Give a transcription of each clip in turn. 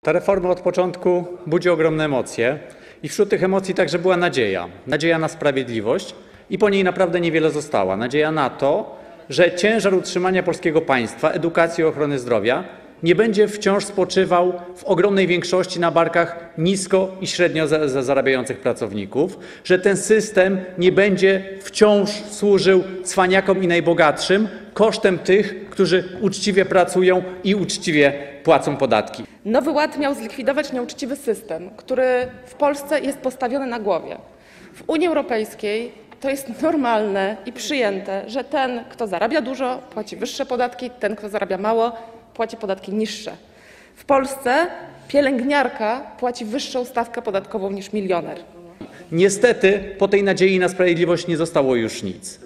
Ta reforma od początku budzi ogromne emocje i wśród tych emocji także była nadzieja. Nadzieja na sprawiedliwość i po niej naprawdę niewiele została. Nadzieja na to, że ciężar utrzymania polskiego państwa, edukacji i ochrony zdrowia nie będzie wciąż spoczywał w ogromnej większości na barkach nisko i średnio zarabiających pracowników, że ten system nie będzie wciąż służył cwaniakom i najbogatszym kosztem tych, którzy uczciwie pracują i uczciwie płacą podatki. Nowy Ład miał zlikwidować nieuczciwy system, który w Polsce jest postawiony na głowie. W Unii Europejskiej to jest normalne i przyjęte, że ten, kto zarabia dużo, płaci wyższe podatki, ten, kto zarabia mało, płaci podatki niższe. W Polsce pielęgniarka płaci wyższą stawkę podatkową niż milioner. Niestety po tej nadziei na sprawiedliwość nie zostało już nic.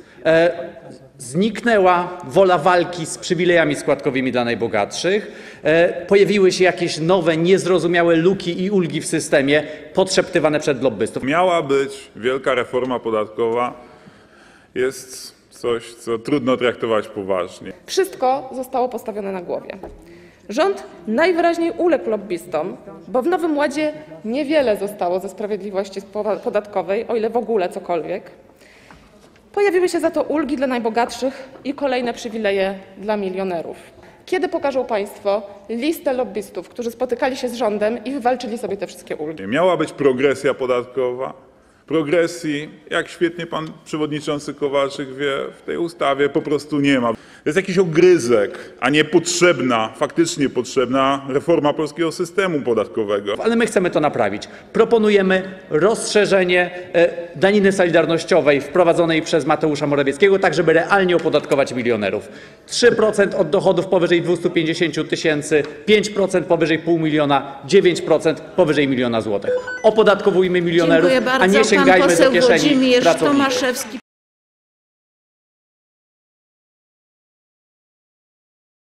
Zniknęła wola walki z przywilejami składkowymi dla najbogatszych. Pojawiły się jakieś nowe, niezrozumiałe luki i ulgi w systemie, podszeptywane przez lobbystów. Miała być wielka reforma podatkowa. Jest coś, co trudno traktować poważnie. Wszystko zostało postawione na głowie. Rząd najwyraźniej uległ lobbystom, bo w Nowym Ładzie niewiele zostało ze sprawiedliwości podatkowej, o ile w ogóle cokolwiek. Pojawiły się za to ulgi dla najbogatszych i kolejne przywileje dla milionerów. Kiedy pokażą państwo listę lobbystów, którzy spotykali się z rządem i wywalczyli sobie te wszystkie ulgi? Miała być progresja podatkowa. Progresji, jak świetnie pan przewodniczący Kowalczyk wie, w tej ustawie po prostu nie ma. To jest jakiś ogryzek, a nie potrzebna, faktycznie potrzebna reforma polskiego systemu podatkowego. Ale my chcemy to naprawić. Proponujemy rozszerzenie daniny solidarnościowej wprowadzonej przez Mateusza Morawieckiego, tak żeby realnie opodatkować milionerów. 3% od dochodów powyżej 250 tysięcy, 5% powyżej pół miliona, 9% powyżej miliona złotych. Opodatkowujmy milionerów, a nie sięgajmy do kieszeni pracowników.